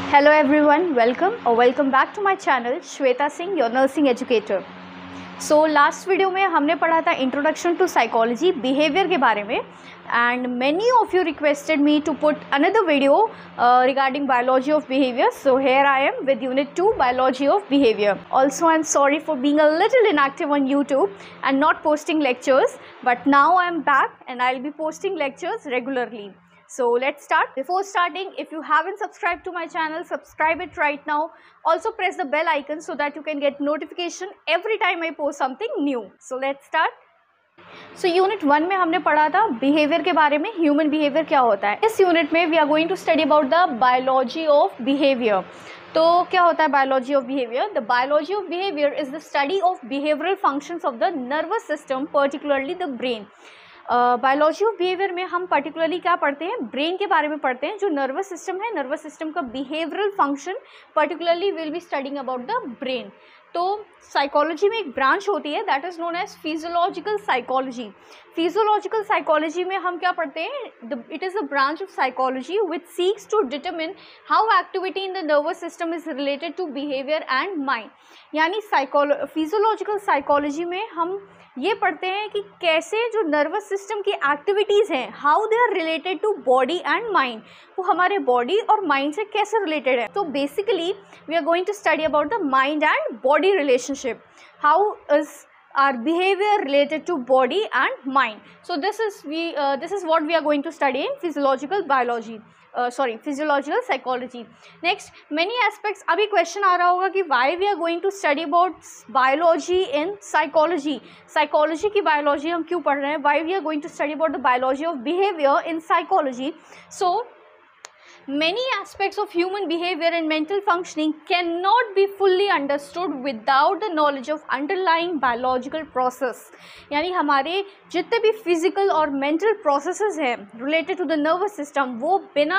Hello everyone, welcome back to my channel Shweta Singh, your nursing educator. So last video में हमने पढ़ा था introduction to psychology behaviour के बारे में and many of you requested me to put another video regarding biology of behaviour. So here I am with unit 2 biology of behaviour. Also I am sorry for being a little inactive on YouTube and not posting lectures, but now I am back and I'll be posting lectures regularly. So let's start. Before starting, if you haven't subscribed to my channel, subscribe it right now. Also press the bell icon so that you can get notification every time I post something new. So let's start. So unit 1 में हमने पढ़ा था behaviour के बारे में, human behaviour क्या होता है. इस यूनिट में we are going to study about the biology of behaviour. तो क्या होता है biology of behaviour? The biology of behaviour is the study of behavioural functions of the nervous system, particularly the brain. Biology of behaviour में हम particularly क्या पढ़ते हैं? Brain के बारे में पढ़ते हैं. जो नर्वस सिस्टम है, नर्वस सिस्टम का behavioural function particularly will be studying about the brain. तो साइकोलॉजी में एक ब्रांच होती है that is known as physiological psychology. Physiological psychology में हम क्या पढ़ते हैं? It is a branch of psychology which seeks to determine how activity in the nervous system is related to behaviour and mind. यानी physiological psychology में हम ये पढ़ते हैं कि कैसे जो नर्वस सिस्टम की एक्टिविटीज़ हैं, how they are related to body and mind, वो हमारे बॉडी और माइंड से कैसे रिलेटेड है. तो basically we are going to study about the mind and body relationship. How is our behavior related to body and mind. So this is what we are going to study in physiological biology, physiological psychology. Next, many aspects. अभी question आ रहा होगा कि why we are going to study about biology in psychology. Psychology की biology हम क्यों पढ़ रहे हैं? Why we are going to study about the biology of behavior in psychology? So many aspects of human behavior and mental functioning cannot be fully understood without the knowledge of underlying biological process. यानी हमारे जितने भी physical और mental processes हैं related to the nervous system, वो बिना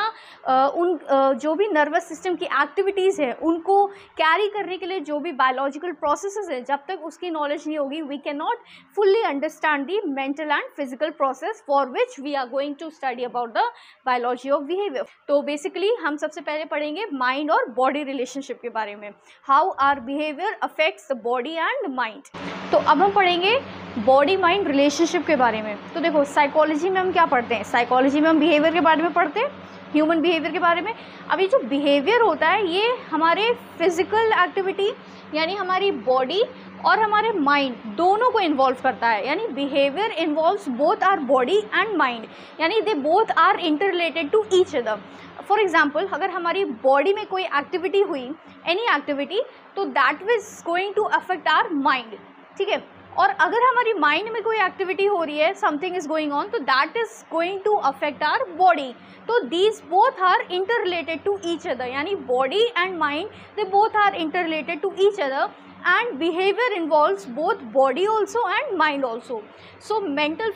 जो भी नर्वस सिस्टम की एक्टिविटीज़ हैं उनको कैरी करने के लिए जो भी बायोलॉजिकल प्रोसेसेस हैं, जब तक उसकी नॉलेज नहीं होगी we can not fully understand the mental and physical process for which we are going to study about the biology of behaviour. तो बेसिकली हम सबसे पहले पढ़ेंगे माइंड और बॉडी रिलेशनशिप के बारे में, how are behaviour affects the body and mind. तो अब हम पढ़ेंगे बॉडी माइंड रिलेशनशिप के बारे में. तो देखो साइकोलॉजी में हम क्या पढ़ते हैं? साइकोलॉजी में हम बिहेवियर के बारे में पढ़ते हैं, ह्यूमन बिहेवियर के बारे में. अभी जो बिहेवियर होता है ये हमारे फिजिकल एक्टिविटी यानी हमारी बॉडी और हमारे माइंड दोनों को इन्वॉल्व करता है. यानी behaviour involves both our body and mind, यानी they both are interrelated to each other. For example, अगर हमारी बॉडी में कोई एक्टिविटी हुई, एनी एक्टिविटी, तो that is going to affect our mind. ठीक है. और अगर हमारी माइंड में कोई एक्टिविटी हो रही है, समथिंग इज गोइंग ऑन, तो that is going to affect our body. तो these both are interrelated to each other. यानी body and mind they both are interrelated to each other and behavior involves both body also and mind also. So mental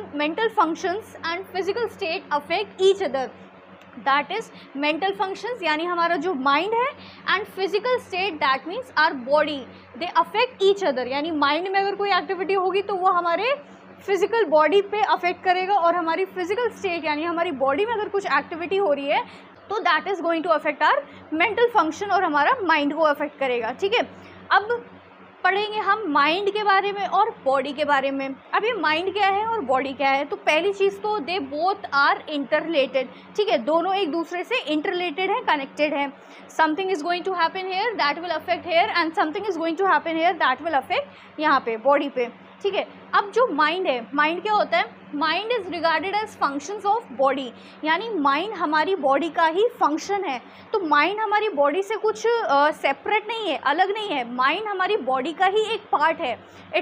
functions and physical state affect each other. That is mental functions यानी हमारा जो mind है and physical state that means our body, they affect each other. यानी mind में अगर कोई activity होगी तो वो हमारे फिजिकल बॉडी पे अफेक्ट करेगा और हमारी फिजिकल स्टेट यानी हमारी बॉडी में अगर कुछ एक्टिविटी हो रही है तो that is going to affect our mental function और हमारा माइंड को अफेक्ट करेगा. ठीक है. अब पढ़ेंगे हम माइंड के बारे में और बॉडी के बारे में. अभी माइंड क्या है और बॉडी क्या है? तो पहली चीज़ तो they both are interrelated. ठीक है, दोनों एक दूसरे से इंटर रिलेटेड है, कनेक्टेड है. Something is going to happen here that will affect here and something is going to happen here that will affect यहाँ पे बॉडी पे. ठीक है. अब जो माइंड है, माइंड क्या होता है? Mind is regarded as functions of body. यानी माइंड हमारी बॉडी का ही फंक्शन है. तो माइंड हमारी बॉडी से कुछ सेपरेट नहीं है, अलग नहीं है. माइंड हमारी बॉडी का ही एक पार्ट है.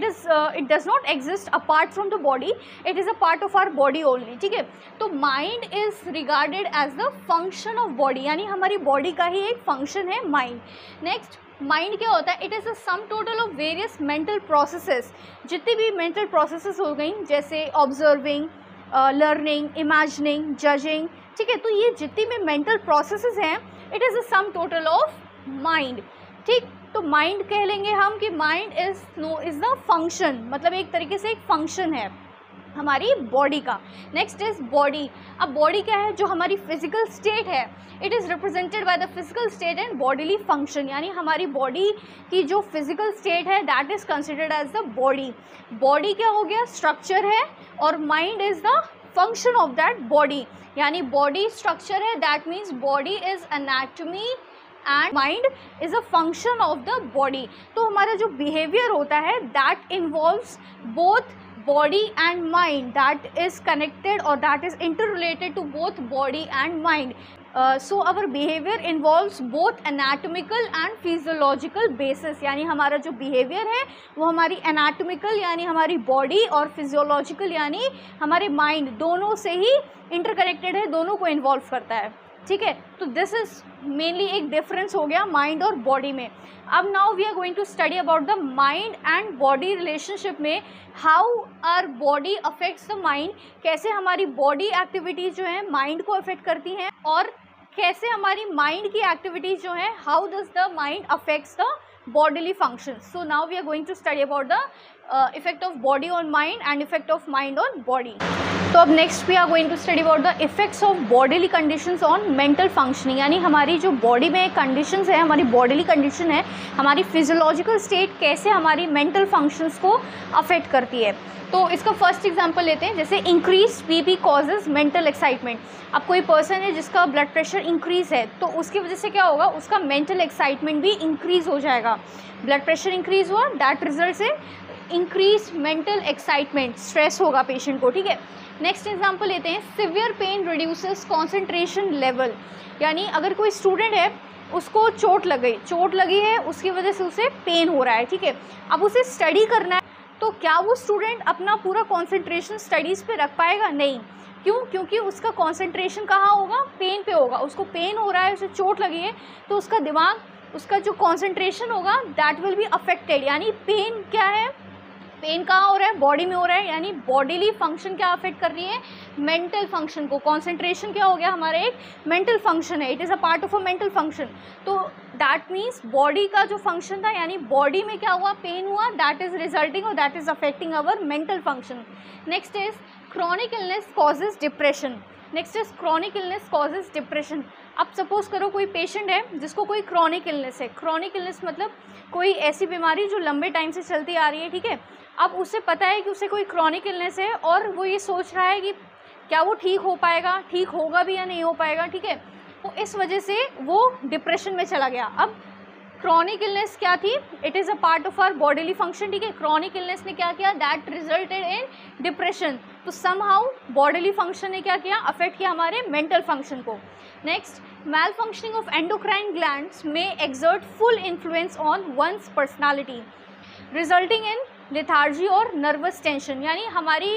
It does not exist apart from the body, it is a part of our body only. ठीक है. तो mind is regarded as the function of body, यानी हमारी बॉडी का ही एक फंक्शन है माइंड. नेक्स्ट, माइंड क्या होता है? It is a sum total of various mental processes. जितनी भी मेंटल प्रोसेसेस हो गई जैसे ऑब्जर्विंग, लर्निंग, इमेजिनिंग, जजिंग. ठीक है. तो ये जितनी भी मेंटल प्रोसेसेस हैं it is a sum total of mind. ठीक. तो माइंड कह लेंगे हम कि माइंड इज़ द फंक्शन, मतलब एक तरीके से एक फंक्शन है. हमारी बॉडी का। Next is body. अब बॉडी क्या है, जो हमारी फिजिकल स्टेट है, it is represented by the physical state and bodily function, यानी हमारी बॉडी की जो फिजिकल स्टेट है that is considered as the body. Body क्या हो गया, स्ट्रक्चर है, और mind is the function of that body, यानी बॉडी स्ट्रक्चर है, that means body is anatomy and mind is a function of the body. तो हमारा जो बिहेवियर होता है that involves both body and mind, that is connected or that is interrelated to both body and mind. So our behavior involves both anatomical and physiological basis, यानी हमारा जो behavior है वो हमारी anatomical यानी हमारी body और physiological यानी हमारे mind दोनों से ही interconnected है, दोनों को involve करता है, ठीक है। तो दिस इज मेनली एक डिफरेंस हो गया माइंड और बॉडी में। अब now we are going to study about the mind and body relationship में, how are body affects the mind, कैसे हमारी बॉडी एक्टिविटीज़ जो है माइंड को अफेक्ट करती हैं, और कैसे हमारी माइंड की एक्टिविटीज़ जो है, how does the mind affects the bodily functions. So now we are going to study about the effect of body on mind and effect of mind on body. तो अब next we are going to study about the effects of bodily conditions on mental functioning, यानी हमारी जो body में conditions है, हमारी bodily condition है, हमारी physiological state कैसे हमारी mental functions को affect करती है। तो इसका फर्स्ट एग्जांपल लेते हैं, जैसे increase BP causes mental excitement. अब कोई पर्सन है जिसका ब्लड प्रेशर इंक्रीज है, तो उसकी वजह से क्या होगा, उसका मेंटल एक्साइटमेंट भी इंक्रीज हो जाएगा। ब्लड प्रेशर इंक्रीज हुआ, दैट रिजल्ट से इंक्रीज मेंटल एक्साइटमेंट, स्ट्रेस होगा पेशेंट को, ठीक है। नेक्स्ट एग्जांपल लेते हैं, severe pain reduces concentration level, यानी अगर कोई स्टूडेंट है उसको चोट लगी है, उसकी वजह से उसे पेन हो रहा है, ठीक है। अब उसे स्टडी करना है, तो क्या वो स्टूडेंट अपना पूरा कंसंट्रेशन स्टडीज़ पे रख पाएगा? नहीं। क्यों? क्योंकि उसका कंसंट्रेशन कहाँ होगा, पेन पे होगा। उसको पेन हो रहा है, उसे चोट लगी है, तो उसका दिमाग, उसका जो कंसंट्रेशन होगा दैट विल बी अफेक्टेड। यानी पेन क्या है, पेन कहाँ हो रहा है, बॉडी में हो रहा है, यानी बॉडीली फंक्शन क्या अफेक्ट कर रही है, मेंटल फंक्शन को। कंसंट्रेशन क्या हो गया, हमारा एक मेंटल फंक्शन है, it is a part of a mental function. तो दैट मीन्स बॉडी का जो फंक्शन था, यानी बॉडी में क्या हुआ, पेन हुआ, दैट इज रिजल्टिंग और that is affecting our mental function. Next is chronic illness causes depression. Next is chronic illness causes depression. अब सपोज करो कोई पेशेंट है जिसको कोई क्रॉनिक इलनेस है। क्रॉनिक इलनेस मतलब कोई ऐसी बीमारी जो लंबे टाइम से चलती आ रही है, ठीक है। अब उसे पता है कि उसे कोई क्रॉनिक इलनेस है और वो ये सोच रहा है कि क्या वो ठीक हो पाएगा, ठीक होगा भी या नहीं हो पाएगा, ठीक है। तो इस वजह से वो डिप्रेशन में चला गया। अब क्रॉनिक इलनेस क्या थी, it is a part of our bodily function, ठीक है। क्रॉनिक इलनेस ने क्या किया, दैट रिजल्टेड इन डिप्रेशन। तो समहाउ बॉडीली फंक्शन ने क्या किया, अफेक्ट किया हमारे मेंटल फंक्शन को। Next, malfunctioning of endocrine glands में exert full influence on one's personality resulting in lethargy और नर्वस टेंशन। यानी हमारी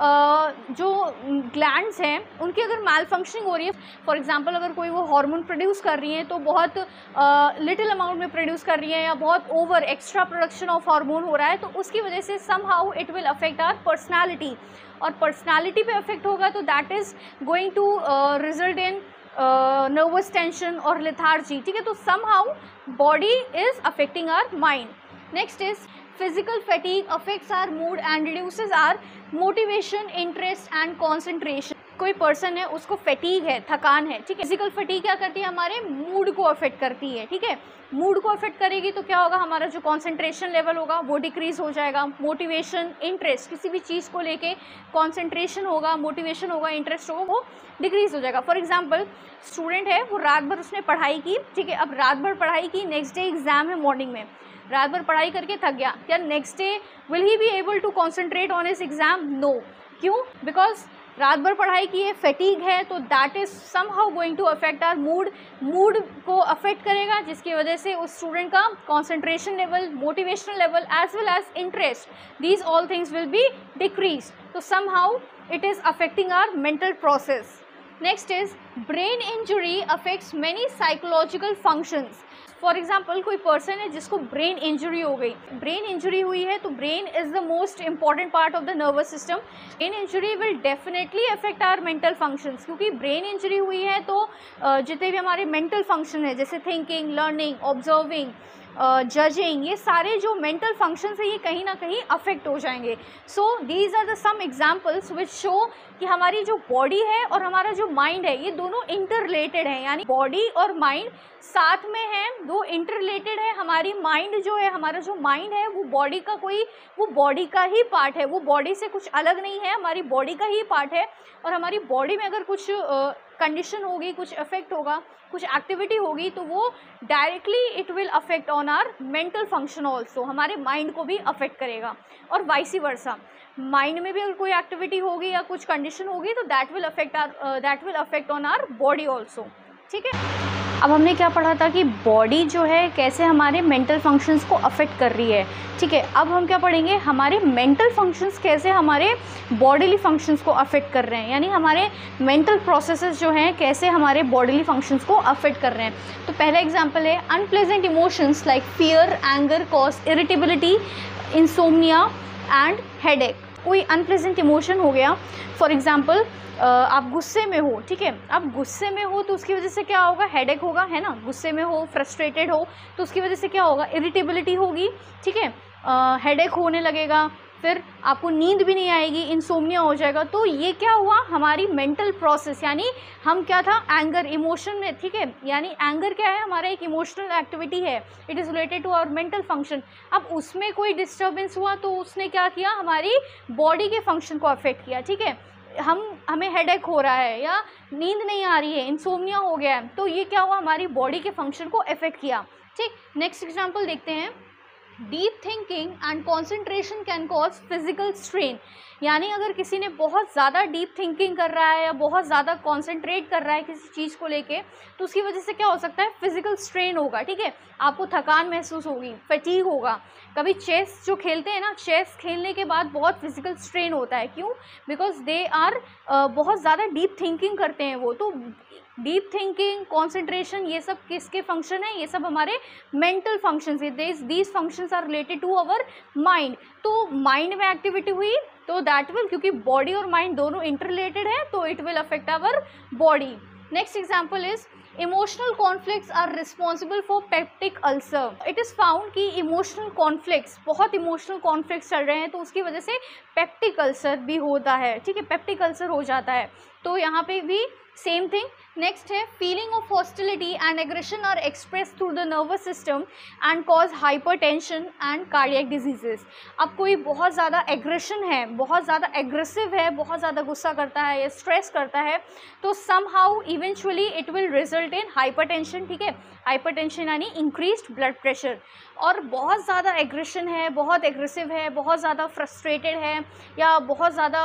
जो ग्लैंड्स हैं उनकी अगर मैल फंक्शनिंग हो रही है, फॉर एग्जांपल अगर कोई वो हार्मोन प्रोड्यूस कर रही है तो बहुत लिटिल अमाउंट में प्रोड्यूस कर रही है, या बहुत over extra production of hormone हो रहा है, तो उसकी वजह से somehow it will affect our personality, और पर्सनैलिटी पे अफेक्ट होगा तो that is going to result in nervous tension और लेथार्जी, ठीक है। तो somehow body is affecting our mind. Next is physical fatigue affects our mood and reduces our motivation, interest and concentration। कोई person है उसको fatigue है, थकान है, ठीक है। फिजिकल फैटीग क्या करती है, हमारे मूड को अफेक्ट करती है, ठीक है। मूड को अफेक्ट करेगी तो क्या होगा, हमारा जो कंसंट्रेशन लेवल होगा वो डिक्रीज हो जाएगा। मोटिवेशन, इंटरेस्ट, किसी भी चीज़ को लेके कंसंट्रेशन होगा, मोटिवेशन होगा, इंटरेस्ट होगा, वो डिक्रीज हो जाएगा। फॉर एग्जांपल स्टूडेंट है, वो रात भर उसने पढ़ाई की, ठीक है। अब रात भर पढ़ाई की, नेक्स्ट डे एग्जाम है मॉर्निंग में, रात भर पढ़ाई करके थक गया, क्या next day will he be able to concentrate on his exam? No. क्यों? बिकॉज रात भर पढ़ाई की है, फैटीग है, तो that is somehow going to affect our mood. Mood को अफेक्ट करेगा, जिसकी वजह से उस स्टूडेंट का concentration level, motivational level as well as interest, these all things will be decrease. तो somehow it is affecting our mental process. Next is brain injury affects many psychological functions. For example कोई person है जिसको brain injury हो गई, brain injury हुई है, तो brain is the most important part of the nervous system. Brain injury will definitely affect our mental functions, क्योंकि brain injury हुई है तो जितने भी हमारे मेंटल फंक्शन है, जैसे थिंकिंग, लर्निंग, ऑब्जर्विंग, जजिंग, ये सारे जो मेंटल फंक्शंस है ये कहीं ना कहीं अफेक्ट हो जाएंगे। So these are the some examples which show कि हमारी जो बॉडी है और हमारा जो माइंड है ये दोनों इंटर रिलेटेड है, यानी बॉडी और माइंड साथ में है, दो इंटर रिलेटेड है। हमारी माइंड जो है, हमारा जो माइंड है वो बॉडी का ही पार्ट है, वो बॉडी से कुछ अलग नहीं है, हमारी बॉडी का ही पार्ट है। और हमारी बॉडी में अगर कुछ कंडीशन होगी, कुछ इफेक्ट होगा, कुछ एक्टिविटी होगी तो वो directly it will affect on our mental function also, हमारे माइंड को भी अफेक्ट करेगा। और वाइस वर्सा, माइंड में भी अगर कोई एक्टिविटी होगी या कुछ कंडीशन होगी तो that will affect on our body also. ठीक है, अब हमने क्या पढ़ा था कि बॉडी जो है कैसे हमारे मेंटल फंक्शंस को अफेक्ट कर रही है। ठीक है, अब हम क्या पढ़ेंगे, हमारे मेंटल फंक्शंस कैसे हमारे बॉडीली फंक्शंस को अफेक्ट कर रहे हैं, यानी हमारे मेंटल प्रोसेसेस जो हैं कैसे हमारे बॉडीली फंक्शंस को अफेक्ट कर रहे हैं। तो पहला एग्जांपल है unpleasant emotions like fear, anger cause irritability, insomnia and headache. कोई अनप्लेजेंट इमोशन हो गया, फॉर एग्जांपल आप गुस्से में हो, ठीक है, आप गुस्से में हो तो उसकी वजह से क्या होगा, हेडेक होगा, है ना। गुस्से में हो, फ्रस्ट्रेटेड हो तो उसकी वजह से क्या होगा, इरिटेबिलिटी होगी, ठीक है, हेडेक होने लगेगा, फिर आपको नींद भी नहीं आएगी, इंसोम्निया हो जाएगा। तो ये क्या हुआ, हमारी मेंटल प्रोसेस, यानी हम क्या था, एंगर इमोशन में, ठीक है, यानी एंगर क्या है, हमारा एक इमोशनल एक्टिविटी है, it is related to our mental function. अब उसमें कोई डिस्टर्बेंस हुआ तो उसने क्या किया, हमारी बॉडी के फंक्शन को अफेक्ट किया। ठीक है, हमें हेडेक हो रहा है या नींद नहीं आ रही है, इंसोम्निया हो गया है, तो ये क्या हुआ, हमारी बॉडी के फंक्शन को अफेक्ट किया। ठीक, नेक्स्ट एग्जांपल देखते हैं। Deep thinking and concentration can cause physical strain, यानी अगर किसी ने बहुत ज़्यादा डीप थिंकिंग कर रहा है या बहुत ज़्यादा कॉन्सेंट्रेट कर रहा है किसी चीज़ को लेके तो उसकी वजह से क्या हो सकता है, फिजिकल स्ट्रेन होगा। ठीक है, आपको थकान महसूस होगी, फटीग होगा। कभी चेस जो खेलते हैं ना, चेस खेलने के बाद बहुत फिजिकल स्ट्रेन होता है, क्यों, बिकॉज दे आर बहुत ज़्यादा डीप थिंकिंग करते हैं वो। तो डीप थिंकिंग, कॉन्सेंट्रेशन, ये सब किसके फंक्शन है, ये सब हमारे मेंटल फंक्शंस है। These functions are related to our mind. तो माइंड में एक्टिविटी हुई तो दैट विल, क्योंकि बॉडी और माइंड दोनों इंटर रिलेटेड है तो it will affect our body. Next example is emotional conflicts are responsible for peptic ulcer. It is found कि इमोशनल कॉन्फ्लिक्ट्स, बहुत इमोशनल कॉन्फ्लिक्ट्स चल रहे हैं तो उसकी वजह से पेप्टिक अल्सर भी होता है। ठीक है, पेप्टिक अल्सर हो जाता है, तो यहाँ पे भी सेम थिंग। नेक्स्ट है feeling of hostility and aggression are express through the nervous system and cause hypertension and cardiac diseases. अब कोई बहुत ज़्यादा एग्रेशन है, बहुत ज़्यादा एग्रेसिव है, बहुत ज़्यादा गुस्सा करता है या स्ट्रेस करता है तो somehow eventually it will result in hypertension. ठीक है, हाइपरटेंशन यानी इंक्रीज्ड ब्लड प्रेशर। और बहुत ज़्यादा एग्रेशन है, बहुत एग्रेसिव है, बहुत ज़्यादा फ्रस्ट्रेटेड है या बहुत ज़्यादा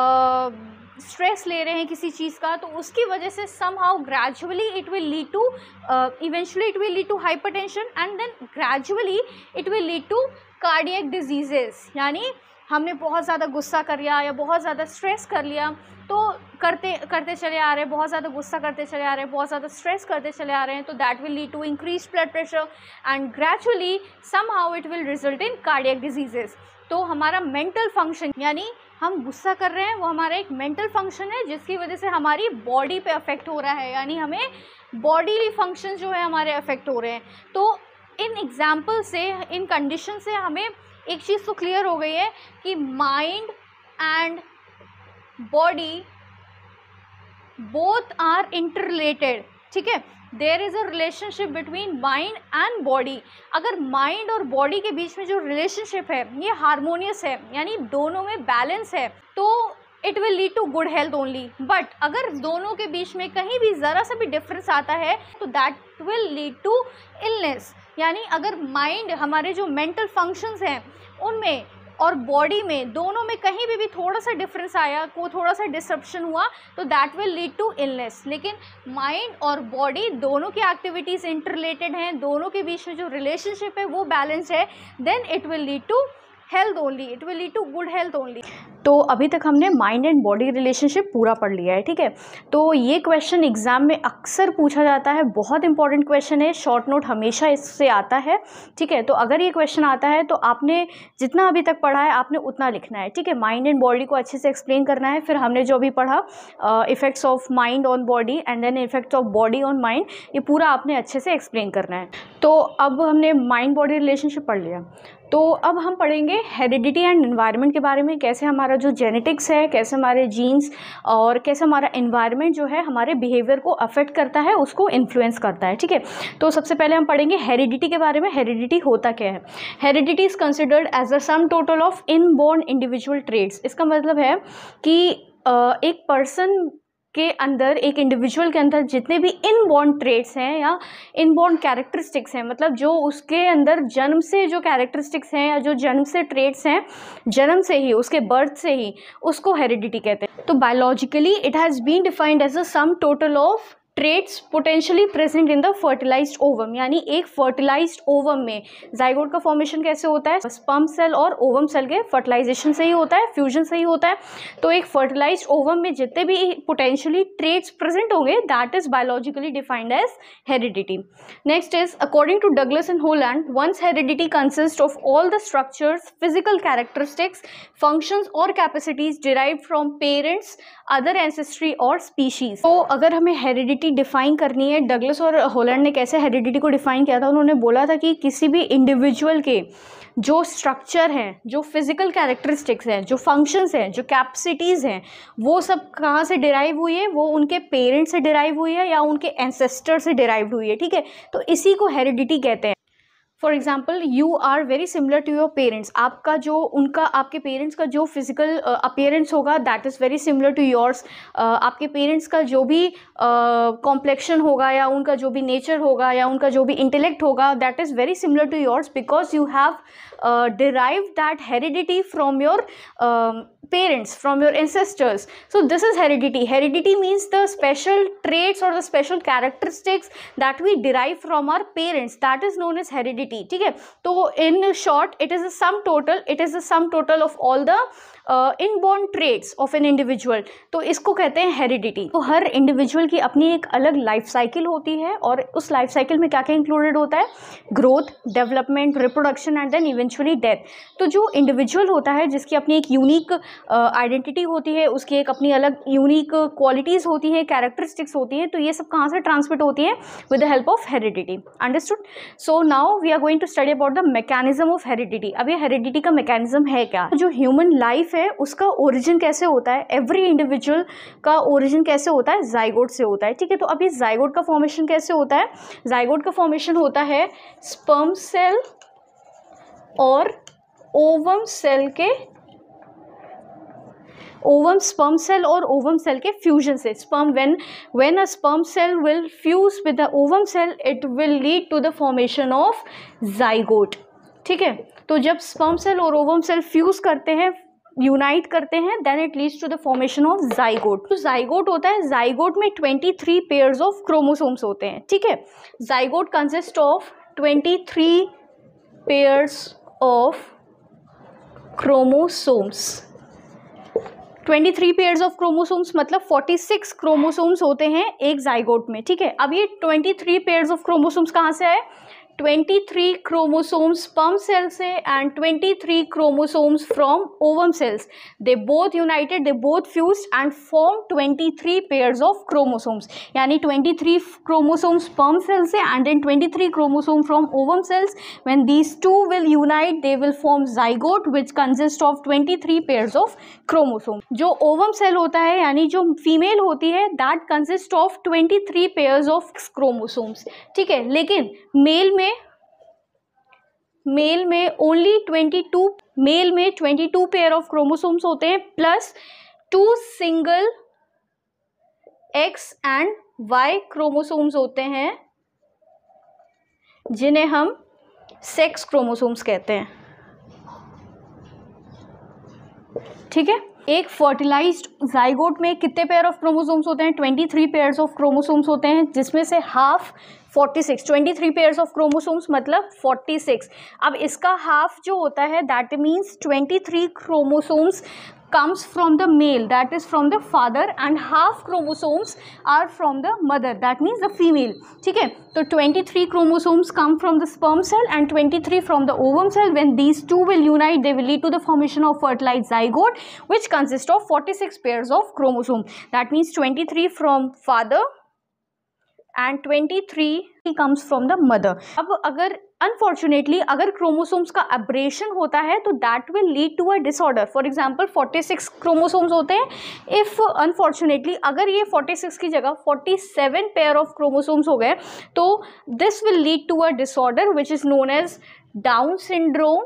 स्ट्रेस ले रहे हैं किसी चीज़ का, तो उसकी वजह से somehow gradually it will lead to, eventually it will lead to hypertension and then gradually it will lead to cardiac diseases. यानी हमने बहुत ज़्यादा गुस्सा कर लिया या बहुत ज़्यादा स्ट्रेस कर लिया तो करते चले आ रहे हैं, बहुत ज़्यादा गुस्सा करते चले आ रहे हैं, बहुत ज़्यादा स्ट्रेस करते चले आ रहे हैं, तो that will lead to increase blood pressure and gradually somehow it will result in cardiac diseases. तो हमारा मेंटल फंक्शन, यानी हम गुस्सा कर रहे हैं, वो हमारा एक मेंटल फंक्शन है जिसकी वजह से हमारी बॉडी पे अफेक्ट हो रहा है, यानी हमें बॉडीली फंक्शन जो है हमारे अफेक्ट हो रहे हैं। तो इन एग्जाम्पल से, इन कंडीशन से हमें एक चीज़ तो क्लियर हो गई है कि mind and body both are interrelated. ठीक है, there is a relationship between mind and body. अगर माइंड और बॉडी के बीच में जो रिलेशनशिप है ये हारमोनियस है, यानी दोनों में बैलेंस है, तो it will lead to good health only. But अगर दोनों के बीच में कहीं भी ज़रा सा भी डिफरेंस आता है तो that will lead to illness. यानी अगर माइंड, हमारे जो मेंटल फंक्शंस हैं उनमें और बॉडी में, दोनों में कहीं भी थोड़ा सा डिफरेंस आया, को थोड़ा सा डिसरप्शन हुआ तो that will lead to illness. लेकिन माइंड और बॉडी दोनों की एक्टिविटीज़ इंटर रिलेटेड हैं, दोनों के बीच में जो रिलेशनशिप है वो बैलेंस है, then it will lead to health only, it will lead to good health only. तो अभी तक हमने माइंड एंड बॉडी रिलेशनशिप पूरा पढ़ लिया है, ठीक है। तो ये क्वेश्चन एग्जाम में अक्सर पूछा जाता है, बहुत इंपॉर्टेंट क्वेश्चन है, शॉर्ट नोट हमेशा इससे आता है, ठीक है। तो अगर ये क्वेश्चन आता है तो आपने जितना अभी तक पढ़ा है आपने उतना लिखना है, ठीक है। माइंड एंड बॉडी को अच्छे से एक्सप्लेन करना है। फिर हमने जो अभी पढ़ा effects of mind on body and then effects of body on mind, ये पूरा आपने अच्छे से एक्सप्लेन करना है। तो अब हमने माइंड बॉडी रिलेशनशिप पढ़ लिया, तो अब हम पढ़ेंगे हेरिडिटी एंड एनवायरनमेंट के बारे में, कैसे हमारा जो जेनेटिक्स है, कैसे हमारे जीन्स और कैसे हमारा एनवायरनमेंट जो है हमारे बिहेवियर को अफेक्ट करता है, उसको इन्फ्लुएंस करता है, ठीक है। तो सबसे पहले हम पढ़ेंगे हेरिडिटी के बारे में। हेरिडिटी होता क्या है? Heredity is considered as a sum total of inborn individual traits. इसका मतलब है कि एक पर्सन के अंदर, एक इंडिविजुअल के अंदर जितने भी इनबॉर्न ट्रेड्स हैं या इनबॉर्न कैरेक्टरिस्टिक्स हैं, मतलब जो उसके अंदर जन्म से जो कैरेक्टरिस्टिक्स हैं या जो जन्म से ट्रेड्स हैं, जन्म से ही, उसके बर्थ से ही, उसको हेरिडिटी कहते हैं। तो biologically it has been defined as a sum total of traits potentially present in the fertilized ovum. यानी एक फर्टिलाइज्ड ओवम में जाइगोट का फॉर्मेशन कैसे होता है? स्पर्म सेल और ओवम सेल के फर्टिलाइजेशन से ही होता है, फ्यूजन से ही होता है। तो एक फर्टिलाइज्ड ओवम में जितने भी पोटेंशियली ट्रेड्स प्रेजेंट होंगे, that is biologically defined as heredity. Next is according to Douglas and Holland, once heredity consist of all the structures, physical characteristics, functions और capacities derived from parents, other ancestry और species. तो अगर हमें heredity define करनी है, Douglas और Holland ने कैसे हेरिडिटी को डिफाइन किया था? उन्होंने बोला था कि किसी भी इंडिविजुअल के जो स्ट्रक्चर हैं, जो फिजिकल कैरेक्टरिस्टिक्स हैं, जो फंक्शंस हैं, जो कैपेसिटीज़ हैं, वो सब कहाँ से डिराइव हुई है? वो उनके पेरेंट्स से डिराइव हुई है या उनके एंसेस्टर से डिराइव हुई है, ठीक है। तो इसी को हेरिडिटी कहते हैं। For example, you are very similar to your parents. आपका जो उनका, आपके पेरेंट्स का जो फिजिकल अपीयरेंस होगा, that is very similar to yours. आपके पेरेंट्स का जो भी कॉम्प्लेक्शन होगा या उनका जो भी नेचर होगा या उनका जो भी इंटेलेक्ट होगा, that is very similar to yours, because you have derived that heredity from your parents, from your ancestors. So this is heredity. Heredity means the special traits or the special characteristics that we derive from our parents. That is known as heredity. ठीक है। तो in short, it is a sum total. It is a sum total of all the inborn traits of an individual. तो इसको कहते हैं heredity. तो हर individual की अपनी एक अलग लाइफ साइकिल होती है और उस लाइफ साइकिल में क्या क्या इंक्लूडेड होता है? Growth, development, reproduction and then eventually death. तो जो इंडिविजुअल होता है, जिसकी अपनी एक यूनिक आइडेंटिटी होती है, उसकी एक अपनी अलग यूनिक क्वालिटीज़ होती हैं, कैरेक्टरिस्टिक्स होती हैं, तो ये सब कहाँ से ट्रांसमिट होती हैं? With the help of heredity. Understood? So now we are going to study about the mechanism of heredity. अब ये हेरिडिटी का मैकेनिज्म है क्या? जो ह्यूमन लाइफ है उसका ओरिजिन कैसे होता है? एवरी इंडिविजुअल का ओरिजिन कैसे होता है? जाइगोट से होता है, ठीक है। तो अभी जाइगोट का फॉर्मेशन कैसे होता है? जाइगोट का फॉर्मेशन होता है स्पर्म सेल और ओवम सेल के, sperm cell और ovum cell के फ्यूजन से। sperm when a sperm cell will fuse with the ovum cell, it will lead to the formation of zygote, ठीक है। तो जब sperm cell और ovum cell फ्यूज करते हैं, यूनाइट करते हैं, then it leads to the formation of zygote. तो जाइगोट होता है, जाइगोट में 23 पेयर्स ऑफ क्रोमोसोम्स होते हैं, ठीक है। Zygote consist of 23 pairs of chromosomes. 23 pairs of chromosomes मतलब 46 क्रोमोसोम्स होते हैं एक जाइगोट में, ठीक है। अब ये 23 पेयर्स ऑफ क्रोमोसोम्स कहाँ से आए? 23 chromosomes sperm cell से and 23 chromosomes from ovum cells. They both united, they both fused and formed 23 pairs of chromosomes. यानी 23 chromosomes sperm cell से and then 23 chromosomes from ovum cells. When these two will unite, they will form zygote which consists of 23 pairs of chromosomes. जो ovum cell होता है यानी जो female होती है, that consists of 23 pairs of chromosomes, ठीक है। लेकिन मेल में ओनली 22, मेल में 22 पेयर ऑफ क्रोमोसोम्स होते हैं plus 2 single X and Y chromosomes होते हैं, जिन्हें हम सेक्स क्रोमोसोम्स कहते हैं, ठीक है। एक फर्टिलाइज्ड जाइगोट में कितने पेयर ऑफ क्रोमोसोम्स होते हैं? 23 पेयर्स ऑफ क्रोमोसोम्स होते हैं, जिसमें से हाफ 46, 23 पेयर्स ऑफ क्रोमोसोम्स मतलब 46। अब इसका हाफ जो होता है that means 23 chromosomes comes from the male, that is from the father, and half chromosomes are from the mother, that means the female. ठीक है, तो 23 chromosomes come from the sperm cell and 23 from the ovum cell. When these two will unite, they will lead to the formation of fertilized zygote, which consists of 46 pairs of chromosome. That means 23 from father and 23 comes from the mother. अब अगर unfortunately अगर chromosomes का abrasion होता है तो that will lead to a disorder. For example 46 chromosomes होते हैं. If unfortunately अगर ये 46 की जगह 47 पेयर ऑफ क्रोमोसोम्स हो गए तो this will lead to a disorder which is known as Down syndrome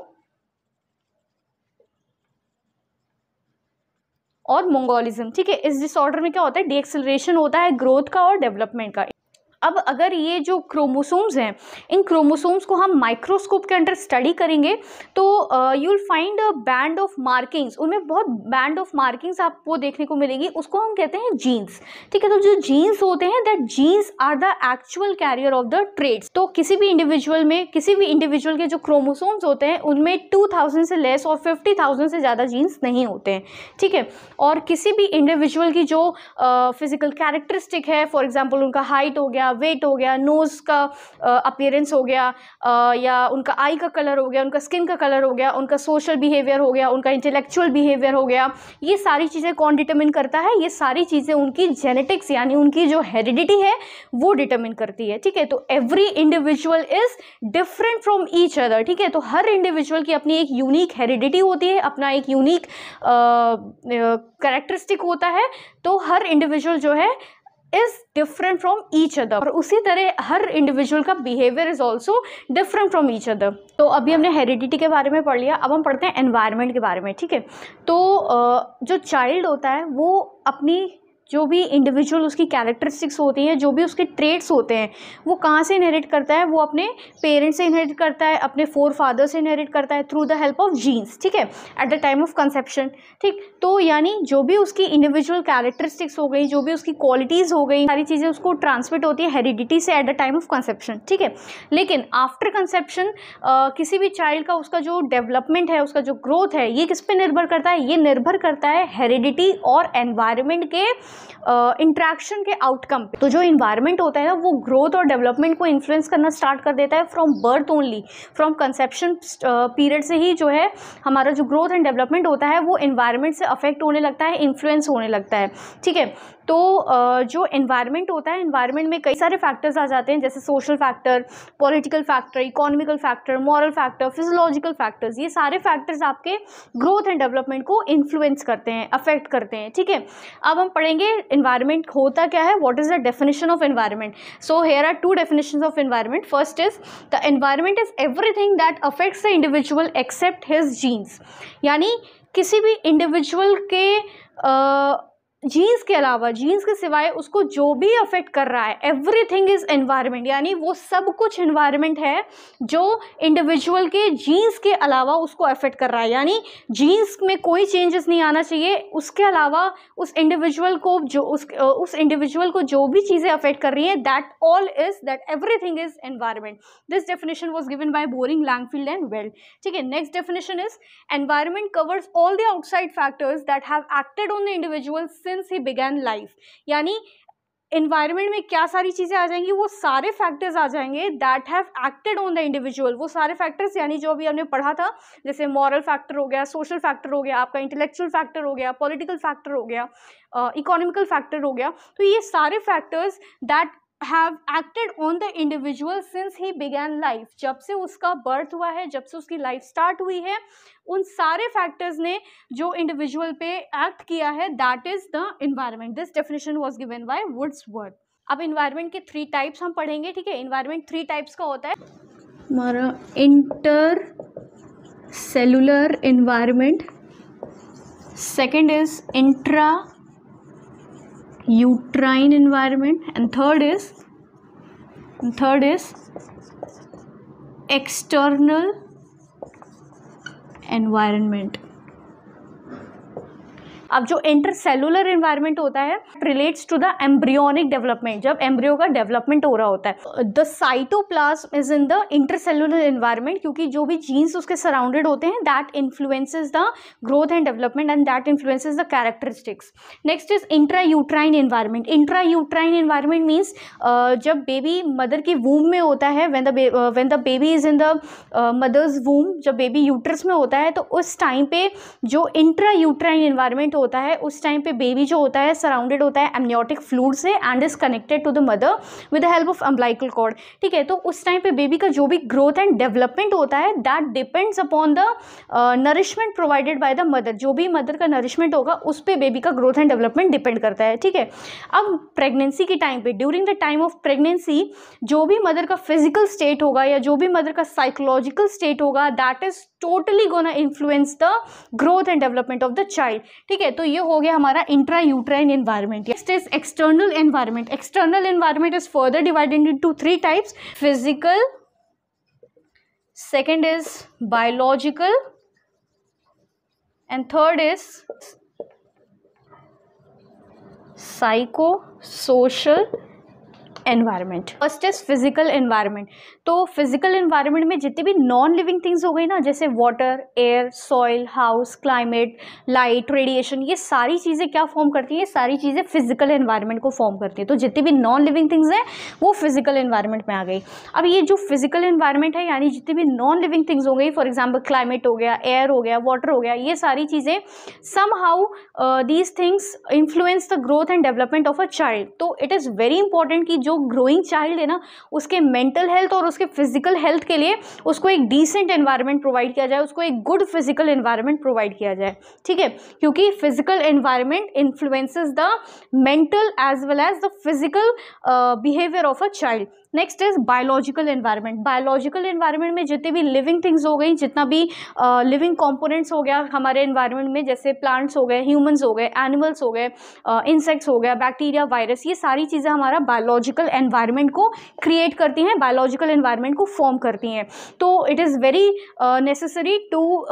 और मंगोलिज्म. ठीक है, इस डिसऑर्डर में क्या होता है, डीएक्सेलरेशन होता है ग्रोथ का और डेवलपमेंट का. अब अगर ये जो क्रोमोसोम्स हैं, इन क्रोमोसोम्स को हम माइक्रोस्कोप के अंडर स्टडी करेंगे तो you will find a band of markings. उनमें बहुत बैंड ऑफ मार्किंग्स आपको देखने को मिलेगी. उसको हम कहते हैं जीन्स. ठीक है, तो जो जीन्स होते हैं that genes are the actual carrier of the traits. तो किसी भी इंडिविजुअल के जो क्रोमोसोम्स होते हैं उनमें 2000 से लेस और 50,000 से ज़्यादा जीन्स नहीं होते हैं. ठीक है, और किसी भी इंडिविजुअल की जो फिजिकल कैरेक्टरिस्टिक है, फॉर एग्जाम्पल उनका हाइट हो गया, वेट हो गया, नोज का अपीयरेंस हो गया, या उनका आई का कलर हो गया, उनका स्किन का कलर हो गया, उनका सोशल बिहेवियर हो गया, उनका इंटेलेक्चुअल बिहेवियर हो गया, ये सारी चीज़ें कौन डिटरमिन करता है, ये सारी चीज़ें उनकी जेनेटिक्स यानी उनकी जो हेरिडिटी है वो डिटरमिन करती है. ठीक है, तो every individual is different from each other. ठीक है, तो हर इंडिविजुअल की अपनी एक यूनिक हेरिडिटी होती है, अपना एक यूनिक कैरेक्टरिस्टिक होता है. तो हर इंडिविजुअल जो है is different from each other, और उसी तरह हर इंडिविजुअल का behaviour is also different from each other. तो अभी हमने हेरिडिटी के बारे में पढ़ लिया, अब हम पढ़ते हैं एनवायरनमेंट के बारे में. ठीक है, तो जो चाइल्ड होता है वो अपनी जो भी इंडिविजुअल उसकी कैरेक्टरिस्टिक्स होती हैं, जो भी उसके ट्रेट्स होते हैं, वो कहाँ से इनहेरिट करता है, वो अपने पेरेंट्स से इनहेरिट करता है, अपने फोर फादर से इनहेरिट करता है through the help of genes. ठीक है, at the time of conception. ठीक, तो यानी जो भी उसकी इंडिविजुअल कैरेक्टरिस्टिक्स हो गई, जो भी उसकी क्वालिटीज़ हो गई, सारी चीज़ें उसको ट्रांसमिट होती है हेरिडिटी से at the time of conception. ठीक है, लेकिन आफ्टर कंसेप्शन किसी भी चाइल्ड का उसका जो डेवलपमेंट है, उसका जो ग्रोथ है, ये किस पे निर्भर करता है, ये निर्भर करता है हेरिडिटी और एनवायरनमेंट के इंट्रैक्शन के आउटकम पे. तो जो इन्वायरमेंट होता है ना वो ग्रोथ और डेवलपमेंट को इन्फ्लुएंस करना स्टार्ट कर देता है from birth only. From conception period से ही जो है हमारा जो ग्रोथ एंड डेवलपमेंट होता है वो इन्वायरमेंट से अफेक्ट होने लगता है, इन्फ्लुएंस होने लगता है. ठीक है, तो जो एनवायरनमेंट होता है, एनवायरनमेंट में कई सारे फैक्टर्स आ जाते हैं, जैसे social factor, political factor, economical factor, moral factor, physiological factors. ये सारे फैक्टर्स आपके ग्रोथ एंड डेवलपमेंट को इन्फ्लुएंस करते हैं, अफेक्ट करते हैं. ठीक है, अब हम पढ़ेंगे एनवायरनमेंट होता क्या है, what is the definition of environment. So here are two definitions of environment. First is the environment is everything that affects the individual except his genes. यानी किसी भी इंडिविजुअल के जीन्स के अलावा, जीन्स के सिवाय उसको जो भी अफेक्ट कर रहा है, एवरीथिंग इज एनवायरनमेंट. यानी वो सब कुछ एनवायरनमेंट है जो इंडिविजुअल के जीन्स के अलावा उसको अफेक्ट कर रहा है. यानी जीन्स में कोई चेंजेस नहीं आना चाहिए, उसके अलावा उस इंडिविजुअल को जो भी चीज़ें अफेक्ट कर रही हैं, that everything is environment. This definition was given by Boring, Langfeld and Weld. ठीक है, next definition is environment covers all the outside factors that have acted on the individual since he began life. यानी environment में क्या सारी चीज़ें आ जाएंगी, वो सारे फैक्टर्स आ जाएंगे that have acted on the individual. वो सारे फैक्टर्स यानी जो अभी हमने पढ़ा था, जैसे मॉरल फैक्टर हो गया, सोशल फैक्टर हो गया, आपका इंटेलेक्चुअल फैक्टर हो गया, पॉलिटिकल फैक्टर हो गया, इकोनॉमिकल फैक्टर हो गया. तो ये सारे factors that have acted on the individual since he began life. जब से उसका बर्थ हुआ है, जब से उसकी लाइफ स्टार्ट हुई है, उन सारे फैक्टर्स ने जो इंडिविजुअल पे एक्ट किया है, that is the environment. This definition was given by Woodworth. अब एनवायरनमेंट के 3 टाइप्स हम पढ़ेंगे. ठीक है, एनवायरनमेंट 3 टाइप्स का होता है. हमारा intercellular environment, second is intra uterine environment, and third is external environment. अब जो इंटरसेलुलर एनवायरनमेंट होता है relates to the embryonic development, जब एम्ब्रियो का डेवलपमेंट हो रहा होता है। The cytoplasm is in the intercellular environment, क्योंकि जो भी जीन्स उसके सराउंडेड होते हैं that influences the growth and development and that influences the characteristics. Next is intrauterine environment. Intrauterine environment means जब बेबी मदर की वूम में होता है, when the baby is in the mother's womb, जब baby uterus में होता है तो उस टाइम पे जो इंट्रायूट्राइन एनवायरनमेंट होता है उस टाइम पे बेबी जो होता है सराउंडेड होता है एमनियोटिक फ्लूइड से and is connected to the mother with the help of umbilical cord. ठीक है, तो उस टाइम पे बेबी का जो भी ग्रोथ एंड डेवलपमेंट होता है that depends upon the nourishment provided by the mother. जो भी मदर का नरिशमेंट होगा उस पर बेबी का ग्रोथ एंड डेवलपमेंट डिपेंड करता है। ठीक है, अब प्रेगनेंसी के टाइम पे, during the time of pregnancy, जो भी मदर का फिजिकल स्टेट होगा या जो भी मदर का साइकोलॉजिकल स्टेट होगा that is totally gonna influence the growth and development of the child. ठीक है, तो ये हो गया हमारा intrauterine environment. Next is external environment. External environment is further divided into 3 types: physical, second is biological, and third is psychosocial environment. First is physical environment. तो physical environment में जितनी भी नॉन लिविंग थिंग्स हो गई ना, जैसे water, air, soil, house, climate, light, radiation, ये सारी चीज़ें क्या फॉर्म करती हैं? ये सारी चीज़ें फिजिकल एनवायरनमेंट को फॉर्म करती हैं। तो जितनी भी नॉन लिविंग थिंग्स हैं वो फिजिकल एनवायरनमेंट में आ गई। अब ये जो फिजिकल एनवायरनमेंट है यानी जितनी भी नॉन लिविंग थिंग्स हो गई, फॉर एग्जाम्पल क्लाइमेट हो गया, एयर हो गया, वाटर हो गया, ये सारी चीज़ें somehow these things influence the growth and development of a child. तो इट इज़ वेरी इंपॉर्टेंट कि जो ग्रोइंग चाइल्ड है ना उसके मेंटल हेल्थ और उसके फिजिकल हेल्थ के लिए उसको एक डिसेंट एनवायरनमेंट प्रोवाइड किया जाए, उसको एक गुड फिजिकल एनवायरनमेंट प्रोवाइड किया जाए। ठीक है, क्योंकि physical environment influences the mental as well as the physical behaviour of a child. Next is biological environment. Biological environment में जितनी भी लिविंग थिंग्स हो गई, जितना भी लिविंग कंपोनेंट्स हो गया हमारे एनवायरनमेंट में, जैसे प्लांट्स हो गए, ह्यूमंस हो गए, एनिमल्स हो गए, इंसेक्ट्स हो गया, बैक्टीरिया, वायरस, ये सारी चीज़ें हमारा बायोलॉजिकल एनवायरनमेंट को क्रिएट करती हैं, बायोलॉजिकल एनवायरनमेंट को फॉर्म करती हैं। तो it is very necessary to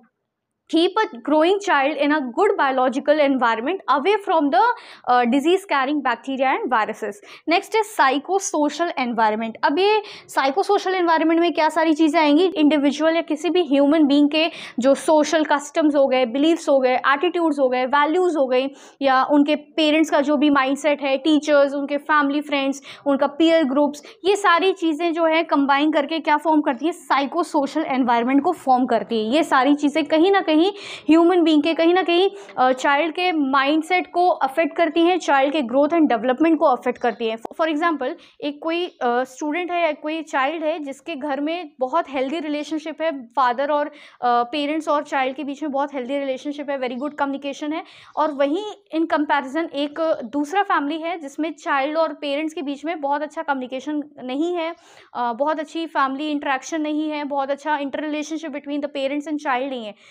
keep a growing child in a good biological environment away from the disease carrying bacteria and viruses. Next is psychosocial environment. अब ये psychosocial environment में क्या सारी चीज़ें आएंगी? इंडिविजुअल या किसी भी ह्यूमन बीइंग के जो सोशल कस्टम्स हो गए, बिलीव्स हो गए, एटीट्यूड्स हो गए, वैल्यूज़ हो गई, या उनके पेरेंट्स का जो भी माइंडसेट है, टीचर्स, उनके फैमिली फ्रेंड्स, उनका पीयर ग्रुप्स, ये सारी चीज़ें जो है कंबाइन करके क्या फॉर्म करती है? साइकोसोशल एनवायरनमेंट को फॉर्म करती है। ये सारी चीज़ें कहीं ना कहीं ह्यूमन बीइंग के, कहीं ना कहीं चाइल्ड के माइंडसेट को अफेक्ट करती हैं, चाइल्ड के ग्रोथ एंड डेवलपमेंट को अफेक्ट करती हैं। फॉर एग्जांपल, एक कोई स्टूडेंट है या कोई चाइल्ड है जिसके घर में बहुत हेल्दी रिलेशनशिप है, फादर और पेरेंट्स और चाइल्ड के बीच में बहुत हेल्दी रिलेशनशिप है, वेरी गुड कम्युनिकेशन है, और वहीं इन कंपैरिजन एक दूसरा फैमिली है जिसमें चाइल्ड और पेरेंट्स के बीच में बहुत अच्छा कम्युनिकेशन नहीं है, बहुत अच्छी फैमिली इंटरेक्शन नहीं है, बहुत अच्छा inter relationship between the parents and child नहीं है।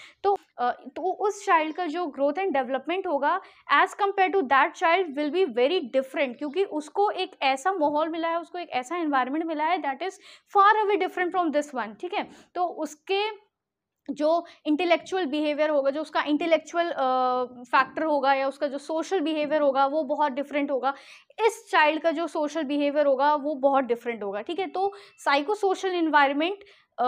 तो उस चाइल्ड का जो ग्रोथ एंड डेवलपमेंट होगा as compare to that child will be very different, क्योंकि उसको एक ऐसा माहौल मिला है, उसको एक ऐसा एनवायरनमेंट मिला है that is far away different from this one. ठीक है, तो उसके जो इंटेलेक्चुअल बिहेवियर होगा, जो उसका इंटेलेक्चुअल फैक्टर होगा या उसका जो सोशल बिहेवियर होगा वो बहुत डिफरेंट होगा, इस चाइल्ड का जो सोशल बिहेवियर होगा वो बहुत डिफरेंट होगा। ठीक है, तो psychosocial environment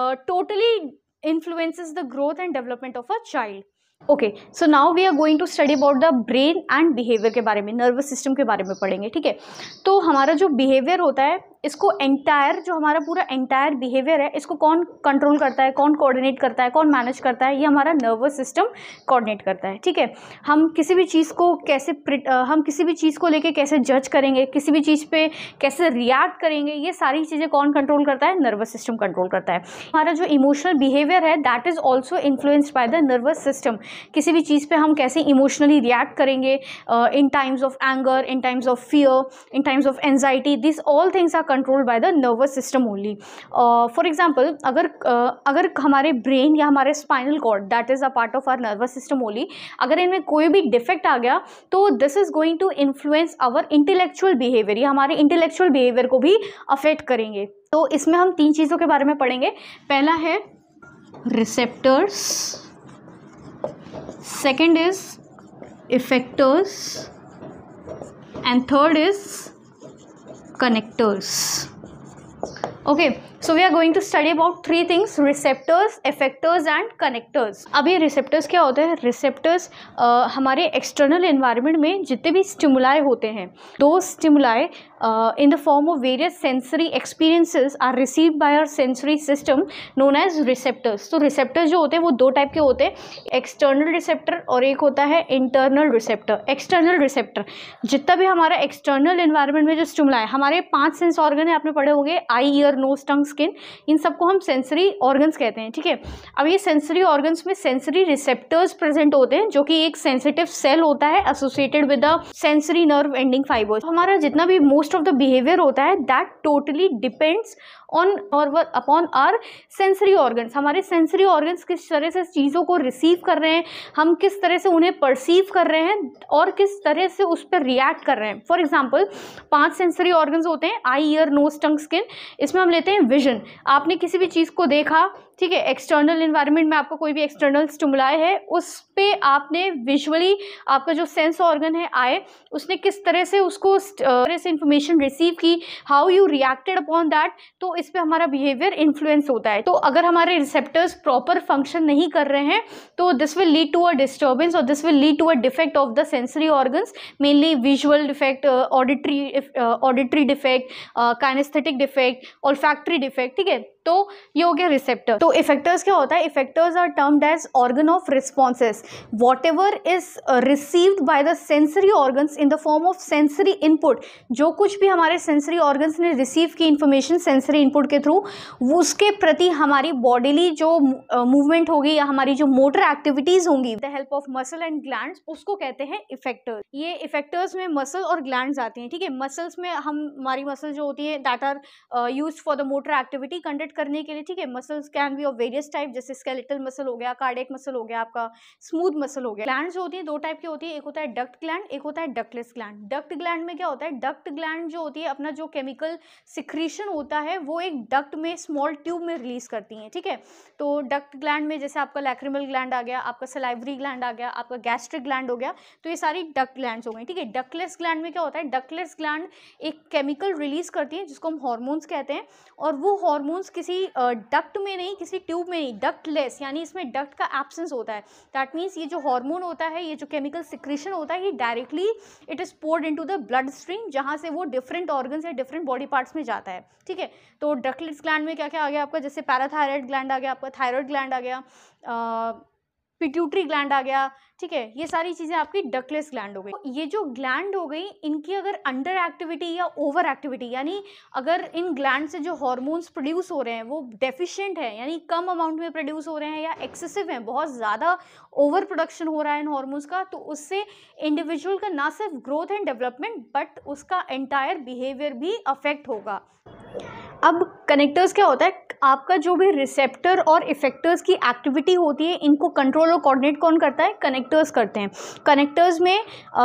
totally influences the growth and development of a child. Okay, so now we are going to study about the brain and behaviour के बारे में, नर्वस सिस्टम के बारे में पढ़ेंगे। ठीक है, तो हमारा जो बिहेवियर होता है इसको एंटायर, जो हमारा पूरा एंटायर बिहेवियर है, इसको कौन कंट्रोल करता है, कौन कोऑर्डिनेट करता है, कौन मैनेज करता है? ये हमारा नर्वस सिस्टम कोऑर्डिनेट करता है। ठीक है, हम किसी भी चीज़ को हम किसी भी चीज़ को लेके कैसे जज करेंगे, किसी भी चीज़ पे कैसे रिएक्ट करेंगे, ये सारी चीज़ें कौन कंट्रोल करता है? नर्वस सिस्टम कंट्रोल करता है। हमारा जो इमोशनल बिहेवियर है that is also influenced by the nervous system. किसी भी चीज़ पे हम कैसे इमोशनली रिएक्ट करेंगे in times of anger, in times of fear, in times of anxiety, this all things are controlled by the nervous system only. For example, अगर हमारे brain या हमारे spinal cord that is a part of our nervous system only, अगर इनमें कोई भी defect आ गया तो this is going to influence our intellectual behaviour, ये हमारे इंटेलेक्चुअल बिहेवियर को भी अफेक्ट करेंगे। तो इसमें हम 3 चीज़ों के बारे में पढ़ेंगे। पहला है receptors, second is effectors, and third is connectors. Okay, so we are going to study about three things: receptors, effectors and connectors. अब ये receptors क्या होते हैं? receptors हमारे external environment में जितने भी stimuli होते हैं, those stimuli in the form of various sensory experiences are received by our sensory system known as receptors. तो receptors जो होते हैं वो दो टाइप के होते हैं, external receptor और एक होता है internal receptor. external receptor जितना भी हमारा external environment में जो stimuli है, हमारे 5 सेंस ऑर्गन है, आपने पढ़े होंगे, eye, ear, nose, tongue, skin, इन सबको हम सेंसरी ऑर्गन्स कहते हैं, ठीक है। अब ये सेंसरी ऑर्गन्स में सेंसरी रिसेप्टर्स प्रेजेंट होते हैं, जो कि एक सेंसिटिव सेल होता है associated with the sensory nerve ending fibres. हमारा जितना भी मोस्ट ऑफ द बिहेवियर होता है दैट टोटली डिपेंड्स ऑन और अपॉन आर सेंसरी ऑर्गन्स। हमारे सेंसरी ऑर्गन्स किस तरह से चीज़ों को रिसीव कर रहे हैं, हम किस तरह से उन्हें परसीव कर रहे हैं और किस तरह से उस पर रिएक्ट कर रहे हैं। फॉर एग्जाम्पल 5 सेंसरी ऑर्गन्स होते हैं, eye, ear, nose, tongue, skin. इसमें हम लेते हैं विजन। आपने किसी भी चीज़ को देखा, ठीक है, एक्सटर्नल इन्वायरमेंट में आपका कोई भी एक्सटर्नल स्टिमुलाई है, उस पे आपने विजुअली आपका जो सेंस ऑर्गन है आए, उसने किस तरह से उसको तरह से इंफॉर्मेशन रिसीव की, how you reacted upon that, तो इस पे हमारा बिहेवियर इन्फ्लुएंस होता है। तो अगर हमारे रिसेप्टर्स प्रॉपर फंक्शन नहीं कर रहे हैं तो this will lead to a disturbance और this will lead to a defect of the sensory organs, mainly visual defect, auditory defect, kinaesthetic defect, olfactory defect, ठीक है। तो ये हो गया रिसेप्टर। तो इफेक्टर्स क्या होता है? Effectors are termed as organ of responses. Whatever is received by the sensory organs in the form of sensory input, जो कुछ भी हमारे सेंसरी ऑर्गन्स ने रिसीव की इंफॉर्मेशन सेंसरी इनपुट के थ्रू, उसके प्रति हमारी बॉडीली जो मूवमेंट होगी या हमारी जो मोटर एक्टिविटीज होंगी the help of muscle and glands, उसको कहते हैं इफेक्टर्स। ये इफेक्टर्स में मसल और ग्लैंड्स आती हैं, ठीक है। मसल्स में हमारी मसल जो होती है that are used for the motor activity conduct करने के लिए, ठीक है। Muscles can be of various type, जैसे स्केलेटल मसल हो गया, कार्डियक मसल हो गया, आपका स्मूथ मसल हो गया। ग्लैंड्स होती है दो टाइप की होती है, एक होता है डक्ट ग्लैंड, एक होता है डक्टलेस ग्लैंड। डक्ट ग्लैंड में क्या होता है? डक्ट ग्लैंड जो होती है अपना जो केमिकल सिक्रीशन होता है वो एक डक्ट में स्मॉल ट्यूब में रिलीज करती है, ठीक है। तो डक्ट ग्लैंड में जैसे आपका लैक्रिमल ग्लैंड आ गया, आपका सलाइवरी ग्लैंड आ गया, आपका गैस्ट्रिक ग्लैंड हो गया, तो ये सारी डक्ट ग्लैंड्स हो गई, ठीक है। डक्टलेस ग्लैंड में क्या होता है? डक्टलेस ग्लैंड एक केमिकल रिलीज करती है जिसको हम हार्मोन्स कहते हैं, और वो हार्मोन्स किसी डक्ट में नहीं, किसी ट्यूब में नहीं, डक्टलेस, यानी इसमें डक्ट का एब्सेंस होता है। दैट मीन्स ये जो हार्मोन होता है, ये जो केमिकल सिक्रीशन होता है, ये directly it is poured into the blood stream, जहाँ से वो डिफरेंट ऑर्गन्स या डिफरेंट बॉडी पार्ट्स में जाता है, ठीक है। तो डक्टलेस ग्लैंड में क्या क्या आ गया आपका? जैसे पैराथायरॉइड ग्लैंड आ गया, आपका थायराइड ग्लैंड आ गया, पिट्यूटरी ग्लैंड आ गया, ठीक है। ये सारी चीज़ें आपकी डक्टलेस ग्लैंड हो गई। तो ये जो ग्लैंड हो गई, इनकी अगर अंडर एक्टिविटी या ओवर एक्टिविटी, यानी अगर इन ग्लैंड से जो हार्मोन्स प्रोड्यूस हो रहे हैं वो डेफिशिएंट है, यानी कम अमाउंट में प्रोड्यूस हो रहे हैं, या एक्सेसिव है, बहुत ज़्यादा ओवर प्रोडक्शन हो रहा है इन हार्मोन्स का, तो उससे इंडिविजुअल का ना सिर्फ ग्रोथ एंड डेवलपमेंट बट उसका एंटायर बिहेवियर भी अफेक्ट होगा। अब कनेक्टर्स क्या होता है? आपका जो भी रिसेप्टर और इफेक्टर्स की एक्टिविटी होती है, इनको कंट्रोल और कोऑर्डिनेट कौन करता है? कनेक्टर्स करते हैं। कनेक्टर्स में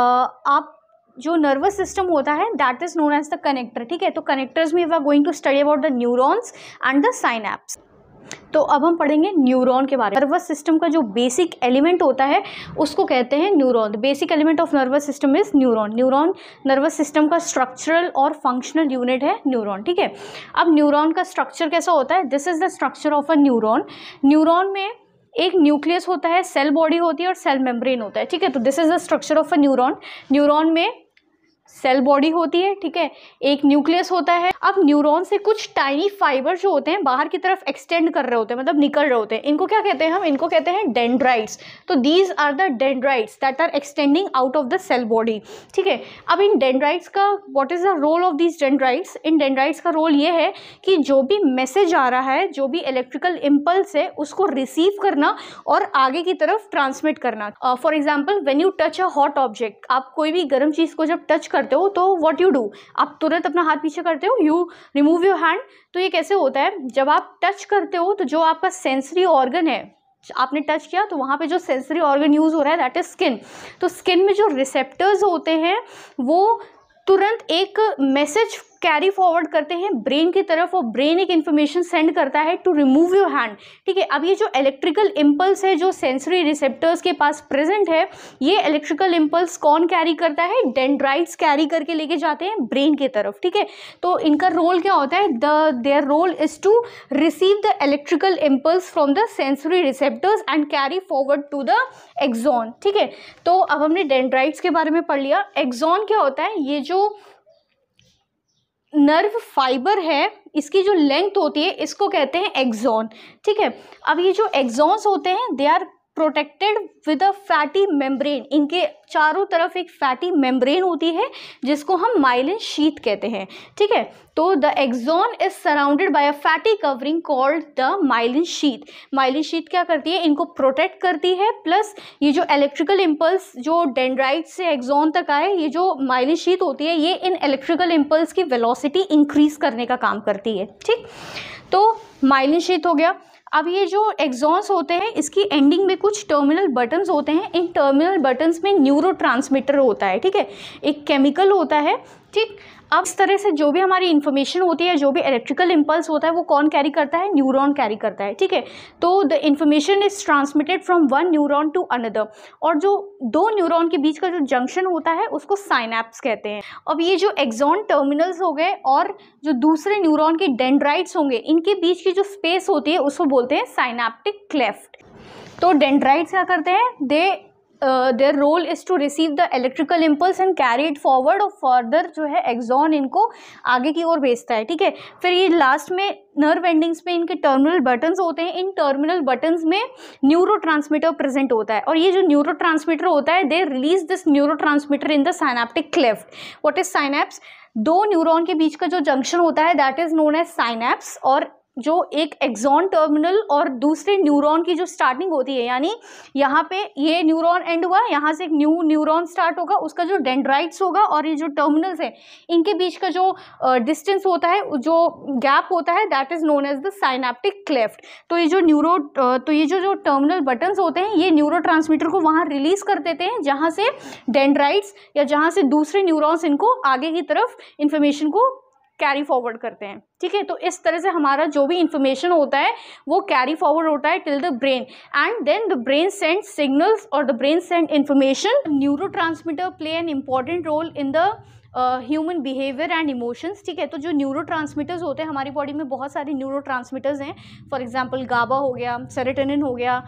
आप जो नर्वस सिस्टम होता है that is known as the connector, ठीक है। तो कनेक्टर्स में we are going to study about the neurons and the synapse. तो अब हम पढ़ेंगे न्यूरॉन के बारे में। नर्वस सिस्टम का जो बेसिक एलिमेंट होता है उसको कहते हैं neuron. The basic element of nervous system is neuron. Neuron nervous system का स्ट्रक्चरल और फंक्शनल यूनिट है न्यूरॉन, ठीक है। अब न्यूरॉन का स्ट्रक्चर कैसा होता है? This is the structure of a neuron. Neuron में एक न्यूक्लियस होता है, सेल बॉडी होती है और सेल मेम्ब्रेन होता है, ठीक है। तो this is the structure of a neuron. Neuron में सेल बॉडी होती है, ठीक है, एक न्यूक्लियस होता है। अब न्यूरॉन से कुछ टाइनी फाइबर जो होते हैं बाहर की तरफ एक्सटेंड कर रहे होते हैं, मतलब निकल रहे होते हैं, इनको क्या कहते हैं? हम इनको कहते हैं डेंड्राइट्स। तो these are the dendrites that are extending out of the cell body, ठीक है। अब इन डेंड्राइट्स का what is the role of these dendrites? इन डेंड्राइट्स का रोल ये है कि जो भी मैसेज आ रहा है, जो भी इलेक्ट्रिकल इम्पल्स है, उसको रिसीव करना और आगे की तरफ ट्रांसमिट करना। For example when you touch a hot object, आप कोई भी गर्म चीज़ को जब टच करते हो तो व्हाट यू डू, आप तुरंत अपना हाथ पीछे करते हो, यू रिमूव योर हैंड। तो ये कैसे होता है? जब आप टच करते हो तो जो आपका सेंसरी ऑर्गन है, आपने टच किया तो वहाँ पे जो सेंसरी ऑर्गन यूज हो रहा है दैट इज स्किन। तो स्किन में जो रिसेप्टर्स होते हैं वो तुरंत एक मैसेज कैरी फॉरवर्ड करते हैं ब्रेन की तरफ और ब्रेन एक इन्फॉर्मेशन सेंड करता है टू रिमूव योर हैंड। ठीक है, अब ये जो इलेक्ट्रिकल इम्पल्स है जो सेंसरी रिसेप्टर्स के पास प्रेजेंट है, ये इलेक्ट्रिकल इम्पल्स कौन कैरी करता है? डेंड्राइट्स कैरी करके लेके जाते हैं ब्रेन की तरफ। ठीक है, तो इनका रोल क्या होता है? Their role is to receive the electrical impulse from the sensory receptors and carry forward to the axon. ठीक है, तो अब हमने डेंड्राइट्स के बारे में पढ़ लिया। एक्सॉन क्या होता है? ये जो नर्व फाइबर है, इसकी जो लेंथ होती है, इसको कहते हैं एक्सॉन। ठीक है, अब ये जो एक्सॉन्स होते हैं, they are protected with a fatty membrane. इनके चारों तरफ एक फैटी मेम्ब्रेन होती है जिसको हम माइलिन शीथ कहते हैं। ठीक है, तो the axon is surrounded by a fatty covering called the myelin sheath. Myelin sheath क्या करती है? इनको प्रोटेक्ट करती है, प्लस ये जो इलेक्ट्रिकल इम्पल्स जो डेंड्राइट से एक्सॉन तक आए, ये जो माइलिन शीथ होती है, ये इन इलेक्ट्रिकल इम्पल्स की वेलोसिटी इंक्रीज करने का काम करती है। ठीक, तो माइलिन शीथ हो गया। अब ये जो एक्सॉन्स होते हैं, इसकी एंडिंग में कुछ टर्मिनल बटन्स होते हैं। इन टर्मिनल बटन्स में न्यूरोट्रांसमीटर होता है। ठीक है, एक केमिकल होता है। ठीक, अब इस तरह से जो भी हमारी इन्फॉर्मेशन होती है, जो भी इलेक्ट्रिकल इम्पल्स होता है, वो कौन कैरी करता है? न्यूरॉन कैरी करता है। ठीक है, तो the information is transmitted from one neuron to another, और जो दो न्यूरॉन के बीच का जो जंक्शन होता है उसको साइनैप्स कहते हैं। अब ये जो एक्सॉन टर्मिनल्स हो गए और जो दूसरे न्यूरॉन के डेंड्राइट्स होंगे, इनके बीच की जो स्पेस होती है उसको बोलते हैं साइनैप्टिक क्लेफ्ट। तो डेंड्राइट्स क्या करते हैं? Their role is to receive the electrical impulse and carry it forward, और फर्दर जो है एक्सॉन इनको आगे की ओर भेजता है। ठीक है, फिर ये लास्ट में नर्व एंडिंग्स में इनके टर्मिनल बटन्स होते हैं। इन टर्मिनल बटन्स में न्यूरोट्रांसमीटर प्रेजेंट होता है, और ये जो न्यूरोट्रांसमीटर होता है, they release this neurotransmitter in the synaptic cleft. What is synapse? दो न्यूरॉन के बीच का जो जंक्शन होता है, that is known as synapse. और जो एक एक्सॉन टर्मिनल और दूसरे न्यूरॉन की जो स्टार्टिंग होती है, यानी यहाँ पे ये न्यूरॉन एंड हुआ, यहाँ से एक न्यू न्यूरॉन स्टार्ट होगा, उसका जो डेंड्राइट्स होगा और ये जो टर्मिनल्स है, इनके बीच का जो डिस्टेंस होता है, जो गैप होता है, that is known as the synaptic cleft. तो ये जो टर्मिनल बटन्स होते हैं, ये न्यूरोट्रांसमीटर को वहाँ रिलीज कर देते हैं जहाँ से डेंड्राइट्स या जहाँ से दूसरे न्यूरॉन्स इनको आगे की तरफ इंफॉर्मेशन को कैरी फॉरवर्ड करते हैं। ठीक है, तो इस तरह से हमारा जो भी इंफॉर्मेशन होता है वो कैरी फॉरवर्ड होता है till the brain, and then the brain send signals और the brain send information. Neurotransmitter play an important role in the human behaviour and emotions. ठीक है, तो जो न्यूरोट्रांसमीटर्स होते हैं, हमारी बॉडी में बहुत सारे न्यूरोट्रांसमीटर्स हैं। फॉर एग्जांपल गाबा हो गया, सेरोटोनिन हो गया,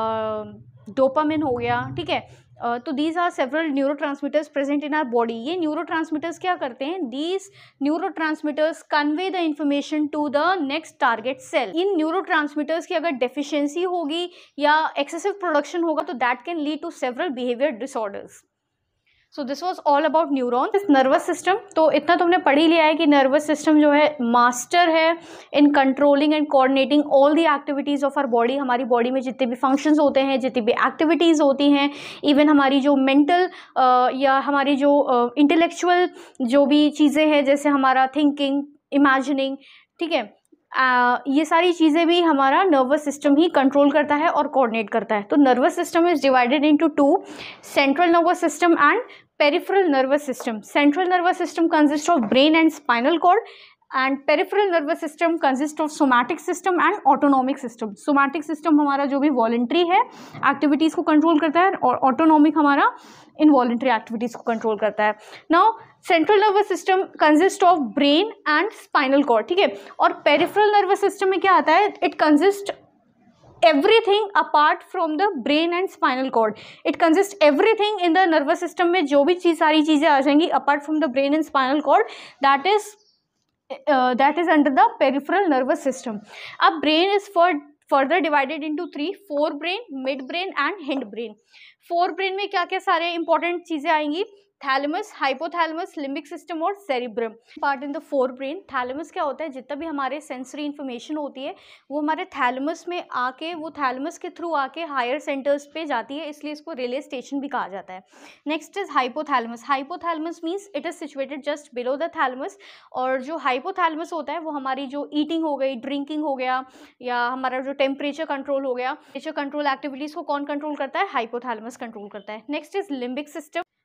डोपामिन हो गया। ठीक है, तो these are several neurotransmitters present in our body. ये न्यूरोट्रांसमीटर्स क्या करते हैं? These neurotransmitters convey the information to the next target cell. इन न्यूरोट्रांसमीटर्स की अगर डेफिशिएंसी होगी या एक्सेसिव प्रोडक्शन होगा, तो that can lead to several behaviour disorders. So this was all about neuron. Nervous system, तो इतना तुमने पढ़ ही लिया है कि नर्वस सिस्टम जो है मास्टर है in controlling and coordinating all the activities of our body. हमारी बॉडी में जितने भी फंक्शंस होते हैं, जितनी भी एक्टिविटीज़ होती हैं, इवन हमारी जो मेंटल या हमारी जो इंटेलेक्चुअल जो भी चीज़ें हैं, जैसे हमारा थिंकिंग, इमेजिनिंग, ठीक है, ये सारी चीज़ें भी हमारा नर्वस सिस्टम ही कंट्रोल करता है और कोऑर्डिनेट करता है। तो nervous system is divided into two, central nervous system and peripheral nervous system. Central nervous system consists of brain and spinal cord, and peripheral nervous system consists of somatic system and autonomic system. Somatic system हमारा जो भी voluntary है activities को control करता है, और autonomic हमारा involuntary activities को control करता है. Now central nervous system consists of brain and spinal cord. ठीक है, और peripheral nervous system में क्या आता है? It consists everything apart from the brain and spinal cord. It consists everything in the nervous system में जो भी चीज़, सारी चीज़ें आ जाएंगी apart from the brain and spinal cord, that is under the peripheral nervous system. अब brain is further divided into three: forebrain, midbrain and hindbrain. forebrain में क्या क्या सारे इंपॉर्टेंट चीज़ें आएंगी? थैलेमस, हाइपोथैलेमस, लिम्बिक सिस्टम और cerebrum. Part in the forebrain. Thalamus क्या होता है? जितना भी हमारे सेंसरी इन्फॉर्मेशन होती है वो हमारे थैलेमस में आके, वो थैलेमस के थ्रू आके हायर सेंटर्स पे जाती है, इसलिए इसको रिले स्टेशन भी कहा जाता है। Next is hypothalamus. Hypothalamus means it is situated just below the thalamus, और जो हाइपोथैलेमस होता है वो हमारी जो ईटिंग हो गई, ड्रिंकिंग हो गया, या हमारा जो टेम्परेचर कंट्रोल हो गया, टेम्परेचर कंट्रोल एक्टिविटीज़ को कौन कंट्रोल करता है? हाइपोथैलेमस कंट्रोल करता है। Next is limbic system.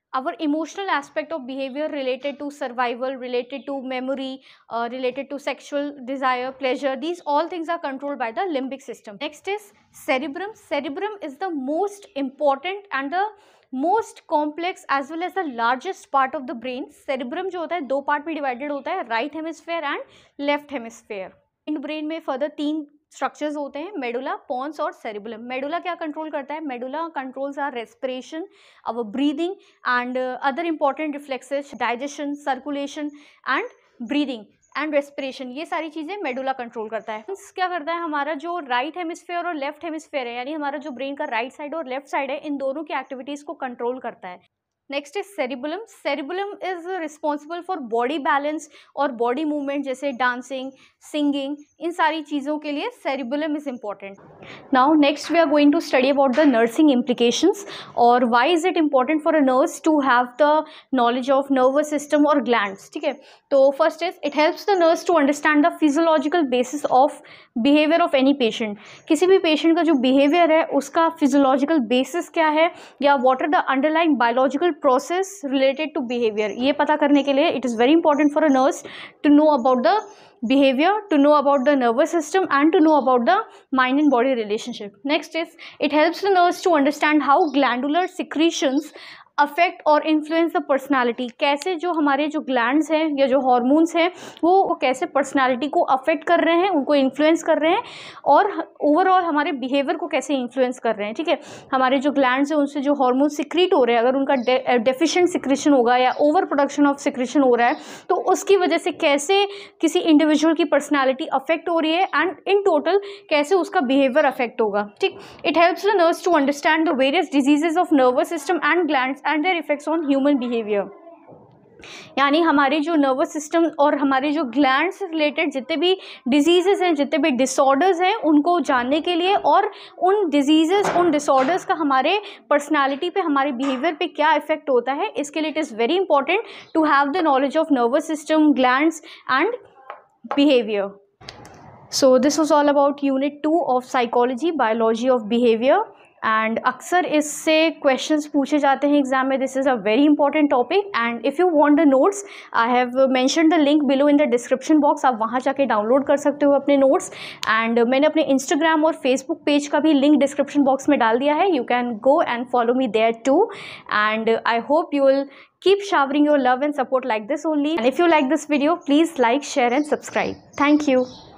our emotional aspect of behavior related to survival, related to memory, related to sexual desire, pleasure, these all things are controlled by the limbic system. Next is cerebrum. Cerebrum is the most important and the most complex as well as the largest part of the brain. cerebrum जो होता है दो part में divided होता है, right hemisphere and left hemisphere. इन brain में further तीन स्ट्रक्चर्स होते हैं, मेडुला, पोन्स और सेरिबुलम. मेडुला क्या कंट्रोल करता है? Medulla controls our respiration, our breathing and other important reflexes, digestion, circulation and breathing and respiration. ये सारी चीज़ें मेडुला कंट्रोल करता है. क्या करता है? हमारा जो राइट हेमिस्फेयर और लेफ्ट हेमिस्फेयर है, यानी हमारा जो ब्रेन का राइट साइड और लेफ्ट साइड है, इन दोनों की एक्टिविटीज़ को कंट्रोल करता है. Next is cerebellum. Cerebellum is responsible for body balance और बॉडी मूवमेंट, जैसे डांसिंग, सिंगिंग, इन सारी चीज़ों के लिए cerebellum is important. Now next we are going to study about the nursing implications और why is it important for a nurse to have the knowledge of nervous system और glands. ठीक है, तो first is it helps the nurse to understand the physiological basis of behaviour of any patient. किसी भी patient का जो behaviour है उसका फिजियोलॉजिकल बेसिस क्या है, या what are the underlying biological process related to behaviour, ये पता करने के लिए it is very important for a nurse to know about the behavior, to know about the nervous system and to know about the mind and body relationship. Next is it helps the nurse to understand how glandular secretions affect और influence the personality. कैसे जो हमारे जो glands हैं या जो hormones हैं वो कैसे पर्सनैलिटी को अफेक्ट कर रहे हैं, उनको इन्फ्लुएंस कर रहे हैं, और ओवरऑल हमारे बिहेवियर को कैसे इन्फ्लुएंस कर रहे हैं. ठीक है, हमारे जो ग्लैंड्स हैं उनसे जो हॉर्मोन सिक्रीट हो रहे हैं, अगर उनका डेफिशिएंट सिक्रेशन होगा या ओवर प्रोडक्शन ऑफ सिक्रेशन हो रहा है तो उसकी वजह से कैसे किसी इंडिविजुअल की पर्सनैलिटी अफेक्ट हो रही है एंड इन टोटल कैसे उसका बिहेवियर अफेक्ट होगा. ठीक, it helps the nurse to understand the various diseases of nervous system and glands and their effects on human behaviour. यानी हमारे जो नर्वस सिस्टम और हमारे जो ग्लैंड से रिलेटेड जितने भी डिजीजेस हैं, जितने भी डिसऑर्डर्स हैं, उनको जानने के लिए और उन डिजीजेस, उन डिसऑर्डर्स का हमारे पर्सनालिटी पे, हमारे बिहेवियर पे क्या इफेक्ट होता है, इसके लिए it is very important to have the knowledge of nervous system, glands and behaviour. So this was all about unit 2 of psychology, biology of behaviour. And अक्सर इससे क्वेश्चंस पूछे जाते हैं एग्जाम में. This is a very important topic and if you want the notes I have mentioned the link below in the description box. आप वहाँ जाके download कर सकते हो अपने नोट्स. एंड मैंने अपने इंस्टाग्राम और फेसबुक पेज का भी लिंक डिस्क्रिप्शन बॉक्स में डाल दिया है. You can go and follow me there too. And I hope you will keep showering your love and support like this only. And if you like this video, please like, share and subscribe. Thank you.